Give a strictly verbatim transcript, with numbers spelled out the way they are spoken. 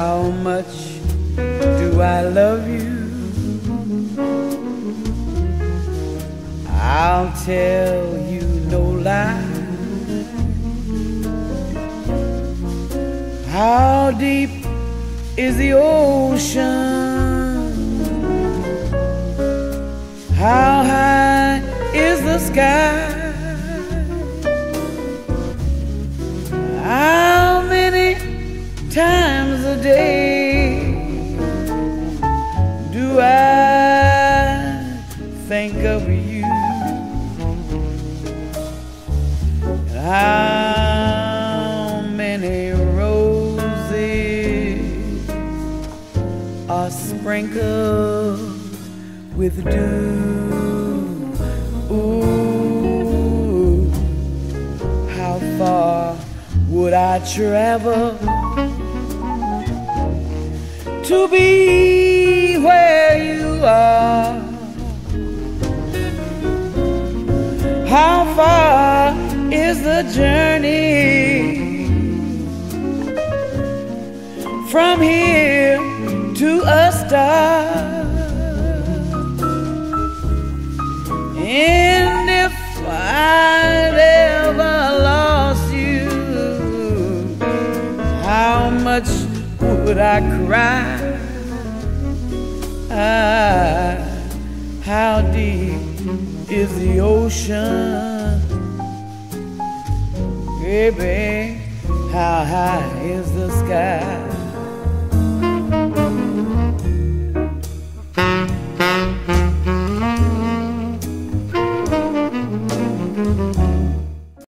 how much do I love you? I'll tell you no lie. How deep is the ocean? How high is the sky? How many times a day do I think of you? And how many roses are sprinkled with dew? Ooh, how far would I travel to be where you are? How far is the journey from here to a star? And if I'd ever lost you, how much would I cry? Ah, how deep is the ocean? Baby, how high is the sky?